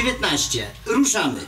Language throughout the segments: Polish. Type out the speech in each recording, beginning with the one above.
19. Ruszamy.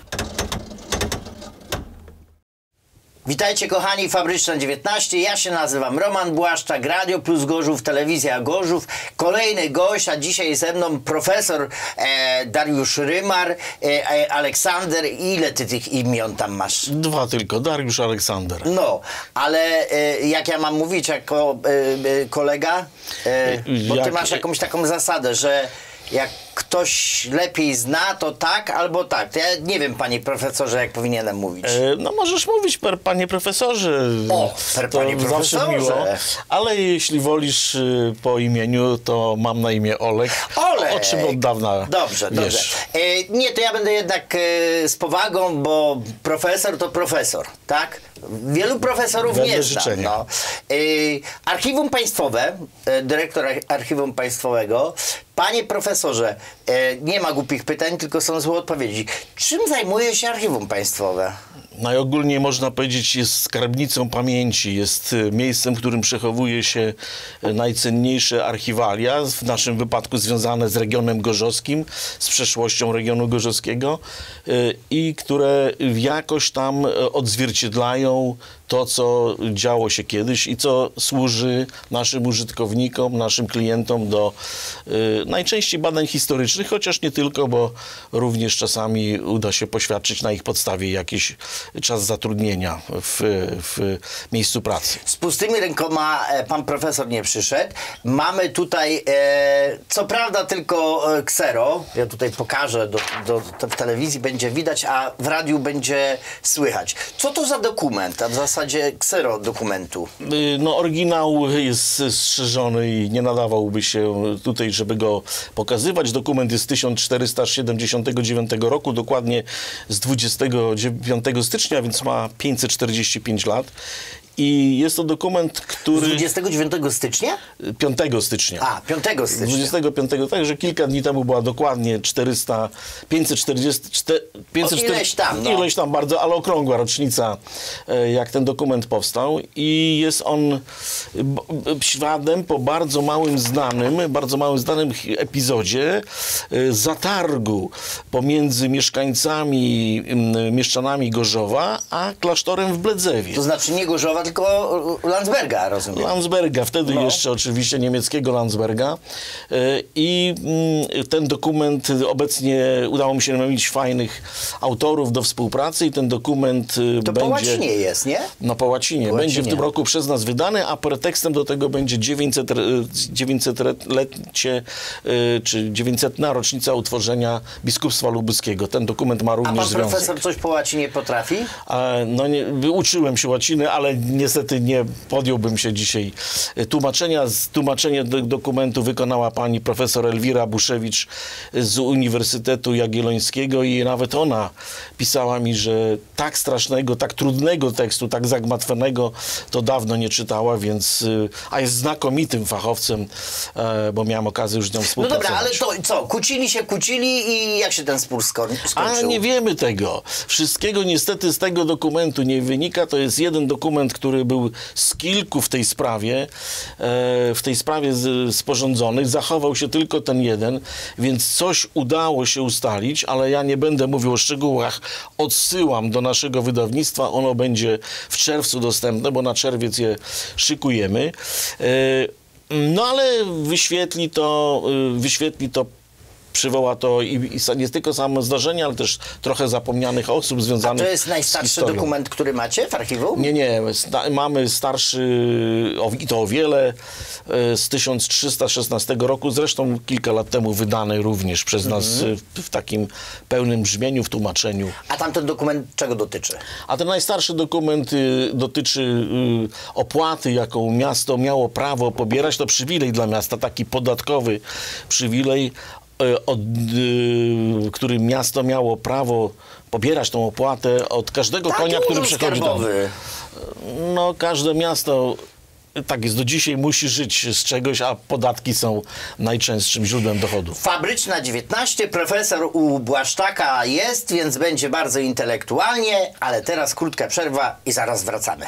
Witajcie kochani, Fabryczna 19. Ja się nazywam Roman Błaszczak, Radio Plus Gorzów, Telewizja Gorzów. Kolejny gość, a dzisiaj ze mną profesor Dariusz Rymar, Aleksander. Ile ty tych imion tam masz? 2 tylko, Dariusz, Aleksander. No, ale jak ja mam mówić jako kolega? Bo ty masz jakąś taką zasadę, że jak ktoś lepiej zna, to tak albo tak. Ja nie wiem, panie profesorze, jak powinienem mówić. No możesz mówić panie profesorze. O, panie profesorze. Zawsze miło. Ale jeśli wolisz po imieniu, to mam na imię Olek. Olek! O czym od dawna Dobrze, wiesz. dobrze. Nie, to ja będę jednak z powagą, bo profesor to profesor, tak? Wielu profesorów Wedle nie znam. życzenia. No. Archiwum Państwowe, dyrektor Archiwum Państwowego. Panie profesorze, nie ma głupich pytań, tylko są złe odpowiedzi. Czym zajmuje się Archiwum Państwowe? Najogólniej można powiedzieć, jest skarbnicą pamięci, jest miejscem, w którym przechowuje się najcenniejsze archiwalia, w naszym wypadku związane z regionem gorzowskim, z przeszłością regionu gorzowskiego i które jakoś tam odzwierciedlają to, co działo się kiedyś i co służy naszym użytkownikom, naszym klientom do najczęściej badań historycznych, chociaż nie tylko, bo również czasami uda się poświadczyć na ich podstawie jakiś czas zatrudnienia w miejscu pracy. Z pustymi rękoma pan profesor nie przyszedł. Mamy tutaj, co prawda tylko ksero. Ja tutaj pokażę, to w telewizji będzie widać, a w radiu będzie słychać. Co to za dokument, a w zasadzie ksero dokumentu? No oryginał jest strzeżony i nie nadawałby się tutaj, żeby go pokazywać. Dokument jest z 1479 roku, dokładnie z 25 stycznia, więc ma 545 lat. I jest to dokument, który... 29 stycznia? 5 stycznia. A, 5 stycznia. 25, także kilka dni temu była dokładnie 540... Ileś tam, no. Ileś tam bardzo, ale okrągła rocznica, jak ten dokument powstał. I jest on śladem po bardzo małym znanym epizodzie zatargu pomiędzy mieszczanami Gorzowa, a klasztorem w Bledzewie. To znaczy nie Gorzowa, tylko Landsberga, rozumiem. Landsberga, wtedy jeszcze oczywiście niemieckiego Landsberga. I ten dokument, obecnie udało mi się namówić fajnych autorów do współpracy i ten dokument to będzie... po łacinie jest, nie? No po łacinie. Będzie w tym roku przez nas wydany, a pretekstem do tego będzie 900-lecie, czy 900. rocznica utworzenia Biskupstwa Lubuskiego. Ten dokument ma również związek. A pan profesor coś po łacinie potrafi? No nie, uczyłem się łaciny, ale niestety nie podjąłbym się dzisiaj tłumaczenia. Tłumaczenie dokumentu wykonała pani profesor Elwira Buszewicz z Uniwersytetu Jagiellońskiego i nawet ona pisała mi, że tak strasznego, tak trudnego tekstu, tak zagmatwanego to dawno nie czytała, więc... A jest znakomitym fachowcem, bo miałem okazję już z nią współpracować. No dobra, ale to co? Kłócili i jak się ten spór skończył? A nie wiemy tego. Wszystkiego niestety z tego dokumentu nie wynika. To jest jeden dokument, który był z kilku w tej sprawie sporządzonych. Zachował się tylko ten jeden, więc coś udało się ustalić, ale ja nie będę mówił o szczegółach. Odsyłam do naszego wydawnictwa. Ono będzie w czerwcu dostępne, bo na czerwiec je szykujemy. No ale wyświetli to przywoła to i nie tylko samo zdarzenie, ale też trochę zapomnianych osób związanych. A to jest najstarszy dokument, który macie w archiwum? Nie. Mamy starszy, i to o wiele, z 1316 roku, zresztą kilka lat temu wydany również przez nas w takim pełnym brzmieniu, w tłumaczeniu. A tamten dokument czego dotyczy? A ten najstarszy dokument dotyczy opłaty, jaką miasto miało prawo pobierać. To przywilej dla miasta, taki podatkowy przywilej, którym miasto miało prawo pobierać tą opłatę od każdego konia, który przechodzi tam. No, każde miasto, tak jest do dzisiaj, musi żyć z czegoś, a podatki są najczęstszym źródłem dochodów. Fabryczna 19, profesor u Błaszczaka jest, więc będzie bardzo intelektualnie, ale teraz krótka przerwa i zaraz wracamy.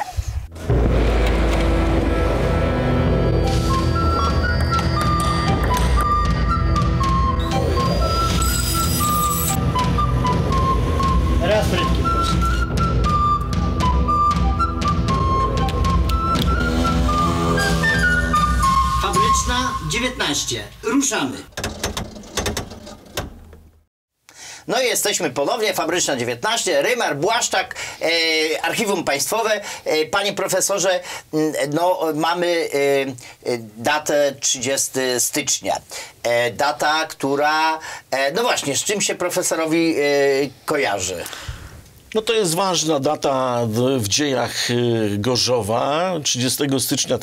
19. Ruszamy. No i jesteśmy ponownie, Fabryczna 19, Rymar, Błaszczak, Archiwum Państwowe. Panie profesorze, no mamy datę 30 stycznia. Data, która, no właśnie, z czym się profesorowi kojarzy? No to jest ważna data w dziejach Gorzowa. 30 stycznia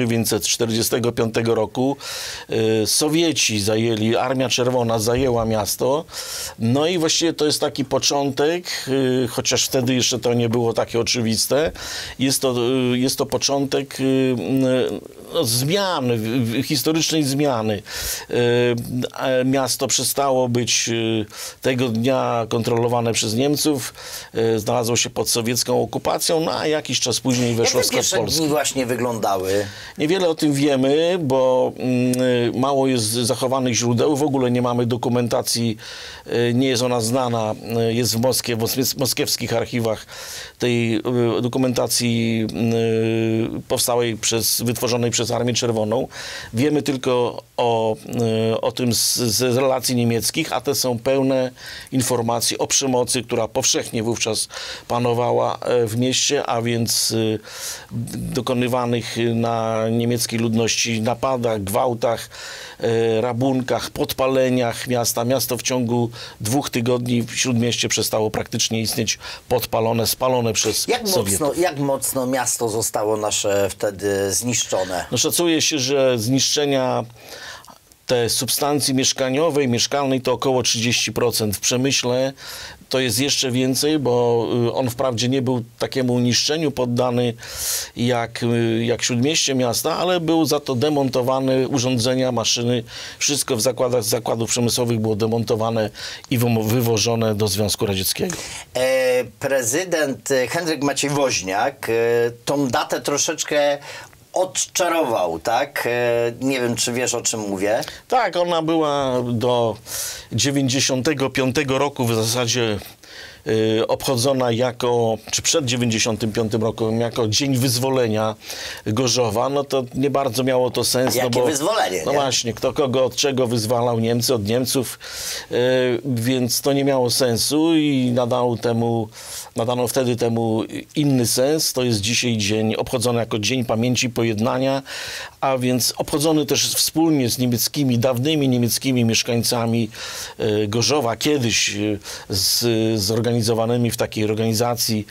1945 roku Sowieci zajęli, Armia Czerwona zajęła miasto. No i właściwie to jest taki początek, chociaż wtedy jeszcze to nie było takie oczywiste. Jest to początek zmiany, historycznej zmiany. Miasto przestało być tego dnia kontrolowane przez Niemców. Znalazło się pod sowiecką okupacją, no a jakiś czas później weszło w skład Polski. Jak te pierwsze dni właśnie wyglądały? Niewiele o tym wiemy, bo mało jest zachowanych źródeł. W ogóle nie mamy dokumentacji, nie jest ona znana. Jest w Moskwie, w moskiewskich archiwach tej dokumentacji powstałej wytworzonej przez Armię Czerwoną. Wiemy tylko o tym z relacji niemieckich, a te są pełne informacji o przemocy, która powszechnie wówczas panowała w mieście, a więc dokonywanych na niemieckiej ludności napadach, gwałtach, rabunkach, podpaleniach miasta. Miasto w ciągu 2 tygodni w Śródmieście przestało praktycznie istnieć, podpalone, spalone przez Sowietów. Jak mocno miasto zostało nasze wtedy zniszczone? No, szacuje się, że zniszczenia te substancji mieszkaniowej, mieszkalnej to około 30%. W przemyśle to jest jeszcze więcej, bo on wprawdzie nie był takiemu niszczeniu poddany jak Śródmieście miasta, ale był za to demontowane urządzenia, maszyny. Wszystko w zakładów przemysłowych było demontowane i wywożone do Związku Radzieckiego. Prezydent Henryk Maciej Woźniak tą datę troszeczkę odczarował, tak? Nie wiem, czy wiesz, o czym mówię. Tak, ona była do 95 roku w zasadzie obchodzona jako, czy przed 95 rokiem, jako Dzień Wyzwolenia Gorzowa. No to nie bardzo miało to sens. Jakie no bo, wyzwolenie? No nie? właśnie, kto kogo od czego wyzwalał, Niemcy od Niemców, więc to nie miało sensu i nadano wtedy temu inny sens. To jest dzisiaj dzień obchodzony jako Dzień Pamięci Pojednania, a więc obchodzony też wspólnie z dawnymi niemieckimi mieszkańcami Gorzowa, kiedyś zorganizowanymi w takiej organizacji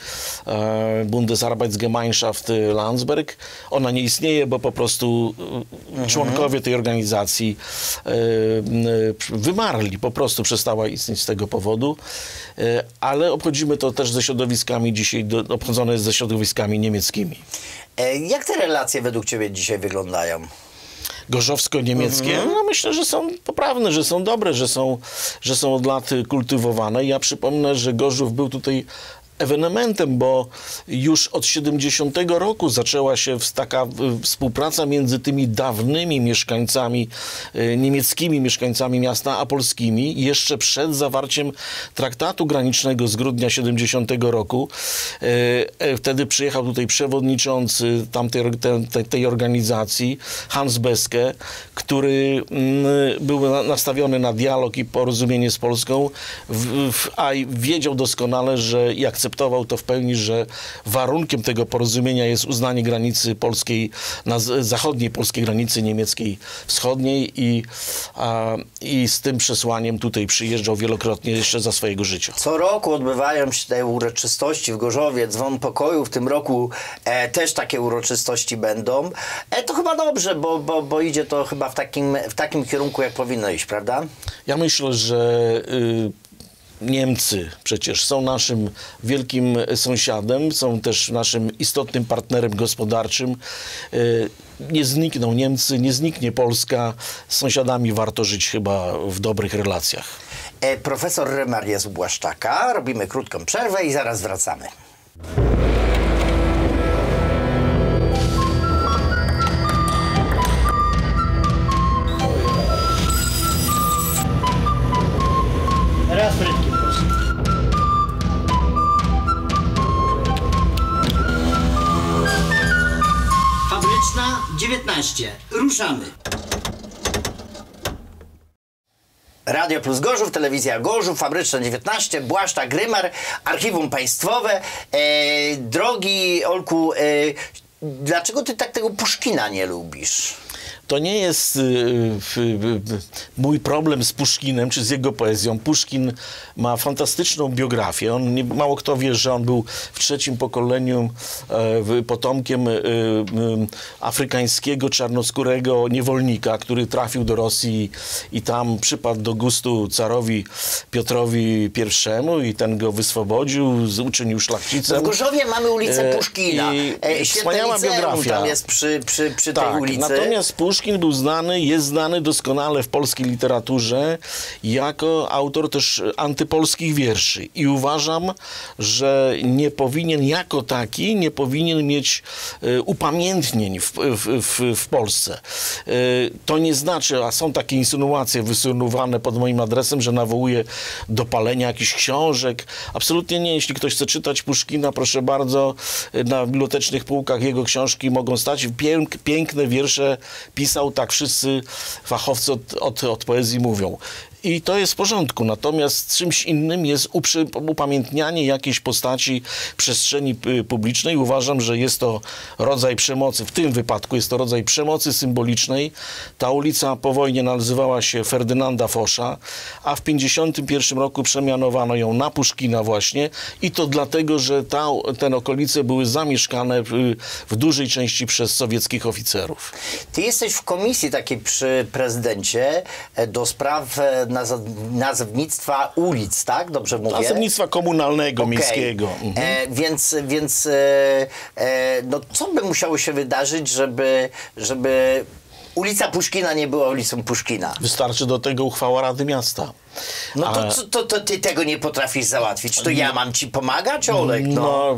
Bundesarbeitsgemeinschaft Landsberg. Ona nie istnieje, bo po prostu członkowie tej organizacji wymarli, po prostu przestała istnieć z tego powodu, ale obchodzimy to też ze środowiskami dzisiaj, obchodzone jest ze środowiskami niemieckimi. Jak te relacje według Ciebie dzisiaj wyglądają? Gorzowsko-niemieckie, no myślę, że są poprawne, że są dobre, że są od lat kultywowane. Ja przypomnę, że Gorzów był tutaj ewenementem, bo już od 70 roku zaczęła się taka współpraca między tymi dawnymi mieszkańcami, niemieckimi mieszkańcami miasta, a polskimi. Jeszcze przed zawarciem traktatu granicznego z grudnia 70 roku. Wtedy przyjechał tutaj przewodniczący tej organizacji, Hans Beske, który był nastawiony na dialog i porozumienie z Polską, a wiedział doskonale, że i akceptował to w pełni, że warunkiem tego porozumienia jest uznanie granicy polskiej, zachodniej polskiej granicy niemieckiej wschodniej i z tym przesłaniem tutaj przyjeżdżał wielokrotnie jeszcze za swojego życia. Co roku odbywają się te uroczystości w Gorzowie, Dzwon Pokoju. W tym roku też takie uroczystości będą. To chyba dobrze, bo idzie to chyba w takim kierunku, jak powinno iść, prawda? Ja myślę, że Niemcy przecież są naszym wielkim sąsiadem, są też naszym istotnym partnerem gospodarczym. Nie znikną Niemcy, nie zniknie Polska. Z sąsiadami warto żyć chyba w dobrych relacjach. Profesor Rymar jest u Błaszczaka. Robimy krótką przerwę i zaraz wracamy. Raz frytki, proszę. Fabryczna 19. Ruszamy. Radio Plus Gorzów, Telewizja Gorzów, Fabryczna 19, Błaszczak, Rymar, Archiwum Państwowe. Drogi Olku, dlaczego ty tak tego Puszkina nie lubisz? To nie jest mój problem z Puszkinem, czy z jego poezją. Puszkin ma fantastyczną biografię. Mało kto wie, że on był w trzecim pokoleniu potomkiem afrykańskiego, czarnoskórego niewolnika, który trafił do Rosji i tam przypadł do gustu carowi Piotrowi I i ten go wyswobodził, uczynił szlachcicem. W Gorzowie mamy ulicę Puszkina. Wspaniała biografia. Tam jest przy tak, tej ulicy. Natomiast Puszkin był znany, jest znany doskonale w polskiej literaturze jako autor też antypolskich wierszy. I uważam, że nie powinien jako taki, nie powinien mieć upamiętnień w Polsce. To nie znaczy, a są takie insynuacje wysunowane pod moim adresem, że nawołuje do palenia jakichś książek. Absolutnie nie. Jeśli ktoś chce czytać Puszkina, proszę bardzo, na bibliotecznych półkach jego książki mogą stać. Piękne wiersze pisał, tak wszyscy fachowcy od poezji mówią. I to jest w porządku. Natomiast czymś innym jest upamiętnianie jakiejś postaci w przestrzeni publicznej. Uważam, że jest to rodzaj przemocy. W tym wypadku jest to rodzaj przemocy symbolicznej. Ta ulica po wojnie nazywała się Ferdynanda Fosza, a w 1951 roku przemianowano ją na Puszkina właśnie. I to dlatego, że te okolice były zamieszkane w dużej części przez sowieckich oficerów. Ty jesteś w komisji takiej przy prezydencie do spraw nazewnictwa ulic, tak? Dobrze mówię? Nazewnictwa komunalnego, miejskiego. No co by musiało się wydarzyć, żeby ulica Puszkina nie była ulicą Puszkina? Wystarczy do tego uchwała Rady Miasta. No to ty tego nie potrafisz załatwić. To ja mam ci pomagać, Olek? No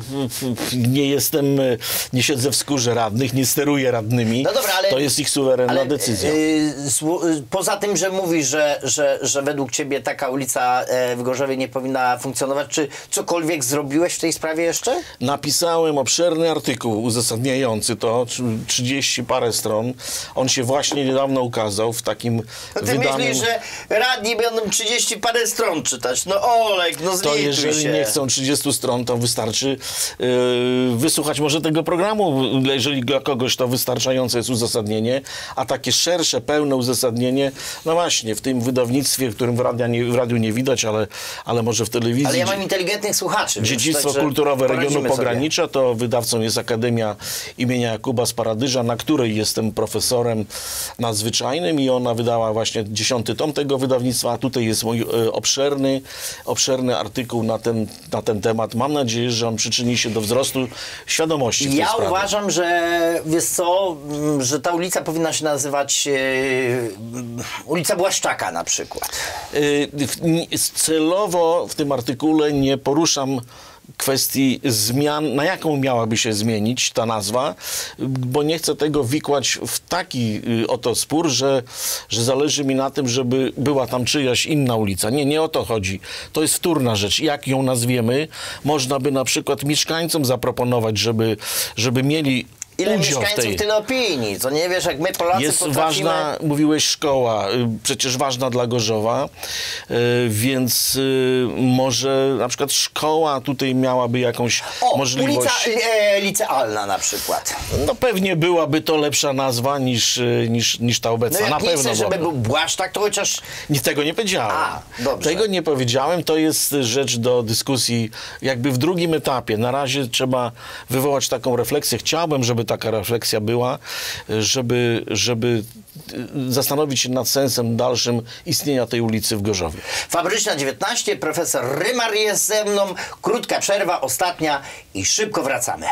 nie siedzę w skórze radnych, nie steruję radnymi. No dobra, ale, to jest ich suwerenna decyzja. Poza tym, że mówisz, że według ciebie taka ulica w Gorzowie nie powinna funkcjonować, czy cokolwiek zrobiłeś w tej sprawie jeszcze? Napisałem obszerny artykuł uzasadniający to, 30 parę stron. On się właśnie niedawno ukazał w takim wydanym... Myślisz, że radni będą 30 parę stron czytać? No Olek, no zlituj się. To jeżeli nie chcą 30 stron, to wystarczy wysłuchać może tego programu, jeżeli dla kogoś to wystarczające jest uzasadnienie, a takie szersze, pełne uzasadnienie, no właśnie, w tym wydawnictwie, w którym w radiu nie widać, ale może w telewizji. Ale ja mam inteligentnych słuchaczy. Dziedzictwo kulturowe regionu pogranicza, to wydawcą jest Akademia imienia Jakuba z Paradyża, na której jestem profesorem nadzwyczajnym i ona wydała właśnie 10. tom tego wydawnictwa, a tutaj jest mój obszerny artykuł na ten temat. Mam nadzieję, że on przyczyni się do wzrostu świadomości w tej sprawie. Uważam, że wiesz co, że ta ulica powinna się nazywać ulica Błaszczaka na przykład. Celowo w tym artykule nie poruszam kwestii zmian, na jaką miałaby się zmienić ta nazwa, bo nie chcę tego wikłać w taki oto spór, że zależy mi na tym, żeby była tam czyjaś inna ulica. Nie o to chodzi. To jest wtórna rzecz. Jak ją nazwiemy, można by na przykład mieszkańcom zaproponować, żeby mieli Ile mieszkańców, tyle opinii. To nie wiesz, jak my Polacy jest potrafimy... ważna, mówiłeś szkoła, przecież ważna dla Gorzowa, więc może na przykład szkoła tutaj miałaby jakąś możliwość... ulica licealna na przykład. No pewnie byłaby to lepsza nazwa niż ta obecna. No jak na nie pewno. Chcesz, żeby był Błaszczak, to chociaż... Tego nie powiedziałem. Dobrze. Tego nie powiedziałem. To jest rzecz do dyskusji jakby w drugim etapie. Na razie trzeba wywołać taką refleksję. Chciałbym, żeby taka refleksja była, żeby zastanowić się nad sensem dalszym istnienia tej ulicy w Gorzowie. Fabryczna 19, profesor Rymar jest ze mną. Krótka przerwa, ostatnia i szybko wracamy.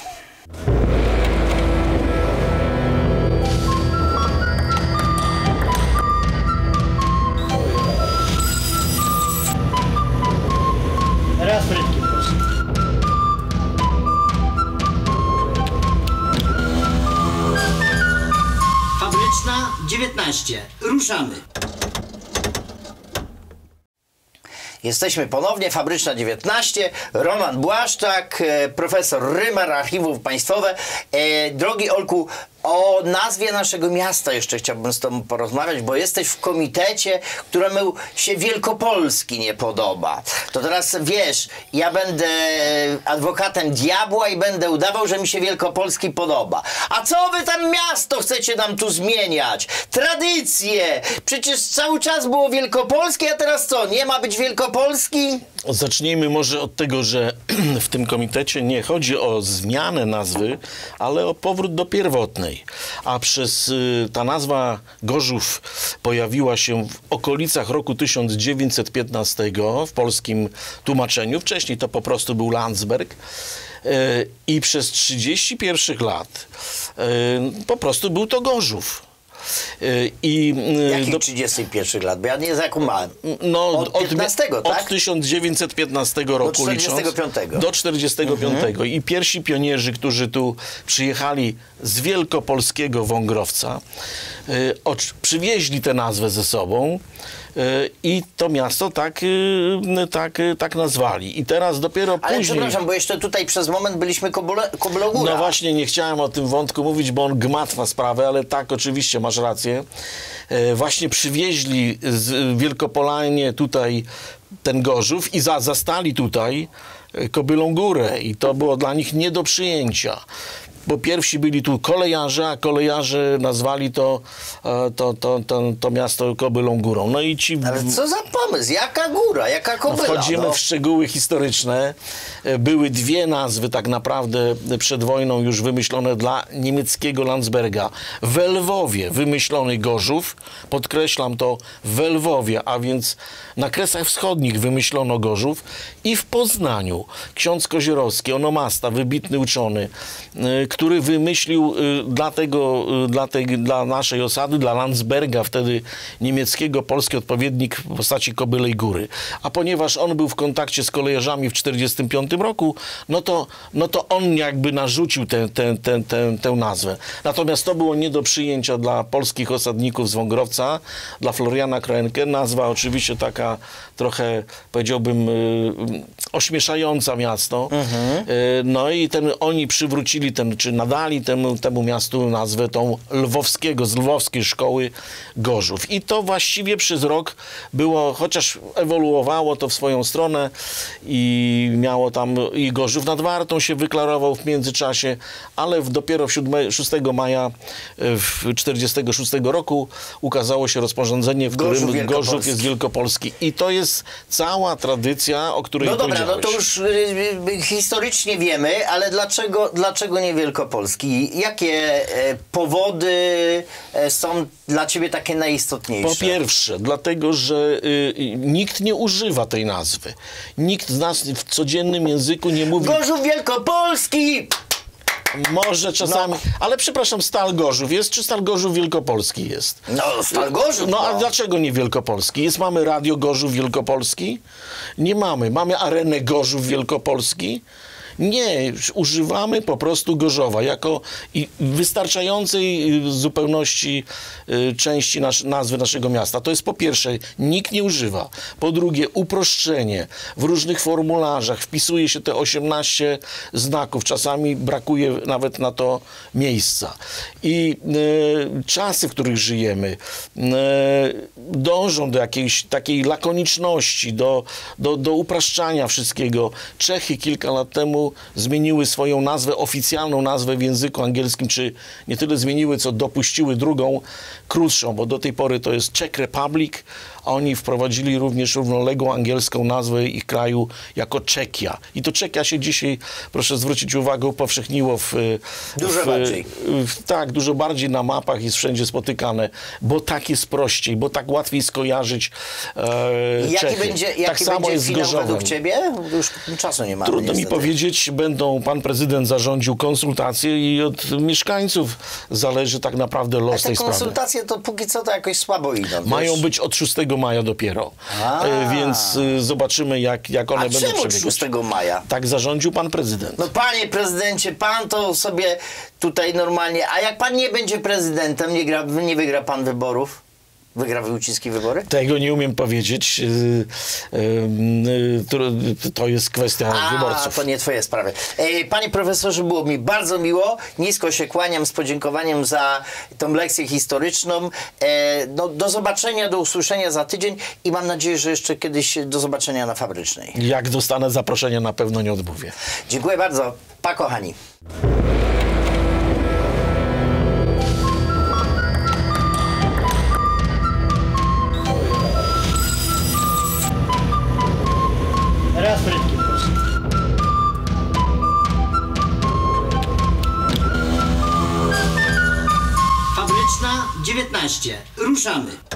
Raz frytki, proszę. Fabryczna 19. Ruszamy. Jesteśmy ponownie, Fabryczna 19, Roman Błaszczak, profesor Rymar, Archiwum Państwowe. Drogi Olku, O nazwie naszego miasta jeszcze chciałbym z tobą porozmawiać, bo jesteś w komitecie, któremu się Wielkopolski nie podoba. To teraz wiesz, ja będę adwokatem diabła i będę udawał, że mi się Wielkopolski podoba. A co wy tam miasto chcecie nam tu zmieniać? Tradycje! Przecież cały czas było Wielkopolskie, a teraz co? Nie ma być Wielkopolski? Zacznijmy może od tego, że w tym komitecie nie chodzi o zmianę nazwy, ale o powrót do pierwotnej. A ta nazwa Gorzów pojawiła się w okolicach roku 1915 w polskim tłumaczeniu. Wcześniej to po prostu był Landsberg. I przez 31 lat po prostu był to Gorzów. Jakich 31 lat? Bo ja nie zakumałem. No, od 15, tak? Od 1915 roku do 45. Do 45. I pierwsi pionierzy, którzy tu przyjechali z wielkopolskiego Wągrowca, przywieźli tę nazwę ze sobą i to miasto tak nazwali. I teraz dopiero Ale później... przepraszam, bo jeszcze tutaj przez moment byliśmy Kobyłogóra. No właśnie, nie chciałem o tym wątku mówić, bo on gmatwa sprawę, ale tak, oczywiście, masz rację. Właśnie przywieźli z Wielkopolanie tutaj ten Gorzów i zastali tutaj Kobylą Górę i to było dla nich nie do przyjęcia. Bo pierwsi byli tu kolejarze, a kolejarze nazwali to miasto Kobylą Górą. No i ci... Ale co za pomysł? Jaka góra? Jaka kobyla? Wchodzimy w szczegóły historyczne. Były dwie nazwy tak naprawdę przed wojną już wymyślone dla niemieckiego Landsberga. W Lwowie wymyślony Gorzów, podkreślam to, w Lwowie, a więc na Kresach Wschodnich wymyślono Gorzów i w Poznaniu ksiądz Koziorowski, onomasta, wybitny uczony, który wymyślił dla naszej osady, dla Landsberga, wtedy niemieckiego, polski odpowiednik w postaci Kobylej Góry. A ponieważ on był w kontakcie z kolejarzami w 1945 roku, no to on jakby narzucił tę nazwę. Natomiast to było nie do przyjęcia dla polskich osadników z Wągrowca, dla Floriana Kroenke. Nazwa oczywiście taka trochę, powiedziałbym, ośmieszająca miasto. No i oni przywrócili czy nadali temu miastu nazwę tą lwowskiego, z lwowskiej szkoły Gorzów. I to właściwie przez rok było, chociaż ewoluowało to w swoją stronę i miało tam, i Gorzów nad Wartą się wyklarował w międzyczasie, ale dopiero 6 maja 1946 roku ukazało się rozporządzenie, w którym Gorzów jest wielkopolski. I to jest cała tradycja, o której powiedziałeś. No dobra, no to już historycznie wiemy, ale dlaczego nie wielkopolski? Jakie powody są dla ciebie takie najistotniejsze? Po pierwsze, dlatego, że nikt nie używa tej nazwy. Nikt z nas w codziennym języku nie mówi... Gorzów Wielkopolski! Może czasami, ale przepraszam, Stal Gorzów jest, czy Stal Gorzów Wielkopolski jest? No, Stal Gorzów. No, a dlaczego nie Wielkopolski? Mamy Radio Gorzów Wielkopolski? Nie mamy. Mamy Arenę Gorzów Wielkopolski? Nie, używamy po prostu Gorzowa jako wystarczającej zupełności części nazwy naszego miasta. To jest po pierwsze, nikt nie używa. Po drugie, uproszczenie. W różnych formularzach wpisuje się te 18 znaków. Czasami brakuje nawet na to miejsca. I czasy, w których żyjemy, dążą do jakiejś takiej lakoniczności, do upraszczania wszystkiego. Czechy kilka lat temu zmieniły swoją nazwę, oficjalną nazwę w języku angielskim, czy nie tyle zmieniły, co dopuściły drugą, krótszą, bo do tej pory to jest Czech Republic, a oni wprowadzili również równoległą angielską nazwę ich kraju jako Czechia. I to Czechia się dzisiaj, proszę zwrócić uwagę, upowszechniło dużo bardziej. Tak, dużo bardziej na mapach jest wszędzie spotykane, bo tak jest prościej, bo tak łatwiej skojarzyć Jaki Czechy. będzie jest finał Gorzowem. według ciebie? Już czasu nie mamy. Trudno mi powiedzieć, pan prezydent zarządził konsultacje i od mieszkańców zależy tak naprawdę los tej sprawy. Konsultacje to póki co to jakoś słabo idą. Mają być od 6 maja dopiero. Więc zobaczymy, jak one będą przebiegać. 6 maja? Tak zarządził pan prezydent. No panie prezydencie, pan to sobie tutaj normalnie... A jak pan nie będzie prezydentem, nie wygra pan wyborów? wygra Wojciński wybory? Tego nie umiem powiedzieć. To jest kwestia wyborców. To nie twoje sprawy. Panie profesorze, było mi bardzo miło. Nisko się kłaniam z podziękowaniem za tą lekcję historyczną. No, do zobaczenia, do usłyszenia za tydzień i mam nadzieję, że jeszcze kiedyś do zobaczenia na Fabrycznej. Jak dostanę zaproszenie, na pewno nie odmówię. Dziękuję bardzo. Pa, kochani. Raz frytki, proszę. Fabryczna 19. Ruszamy.